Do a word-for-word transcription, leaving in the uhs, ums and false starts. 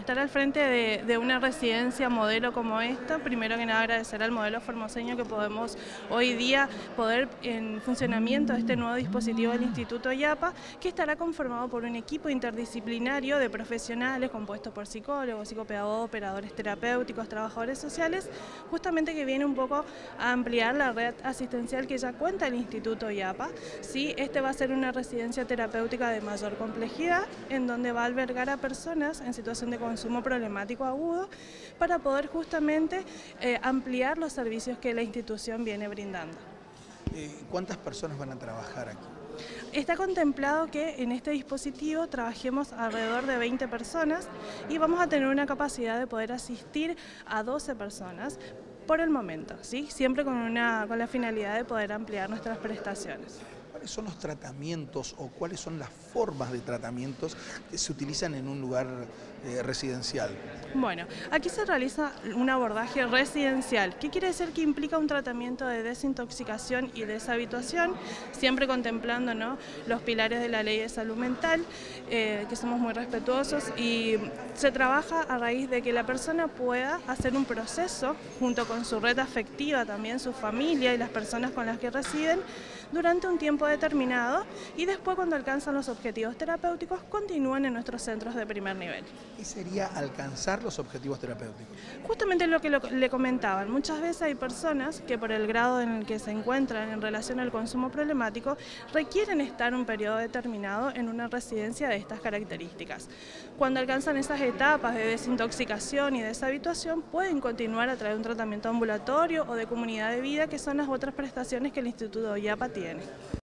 estar al frente de, de una residencia modelo como esta, primero que nada agradecer al modelo formoseño que podemos hoy día poder en funcionamiento de este nuevo dispositivo del Instituto IAPA, que estará conformado por un equipo interdisciplinario de profesionales compuesto por psicólogos, psicopedagogos, operadores terapéuticos, trabajadores sociales, justamente que viene un poco a ampliar la red asistencial que ya cuenta el Instituto IAPA. ¿Sí? Este va a ser una residencia terapéutica de mayor complejidad, en donde va a albergar a personas en situación de consumo problemático agudo para poder justamente eh, ampliar los servicios que la institución viene brindando. Eh, ¿Cuántas personas van a trabajar aquí? Está contemplado que en este dispositivo trabajemos alrededor de veinte personas y vamos a tener una capacidad de poder asistir a doce personas por el momento, ¿sí? Siempre con, una, con la finalidad de poder ampliar nuestras prestaciones. ¿Cuáles son los tratamientos o cuáles son las formas de tratamientos que se utilizan en un lugar eh, residencial? Bueno, aquí se realiza un abordaje residencial. ¿Qué quiere decir? Que implica un tratamiento de desintoxicación y deshabituación, siempre contemplando, ¿no?, los pilares de la ley de salud mental, eh, que somos muy respetuosos, y se trabaja a raíz de que la persona pueda hacer un proceso junto con su red afectiva, también su familia y las personas con las que residen, durante un tiempo determinado, y después, cuando alcanzan los objetivos terapéuticos, continúan en nuestros centros de primer nivel. ¿Qué sería alcanzar los objetivos terapéuticos? Justamente lo que lo, le comentaban, muchas veces hay personas que por el grado en el que se encuentran en relación al consumo problemático requieren estar un periodo determinado en una residencia de estas características. Cuando alcanzan esas etapas de desintoxicación y deshabituación, pueden continuar a través de un tratamiento ambulatorio o de comunidad de vida, que son las otras prestaciones que el Instituto IAPA tiene.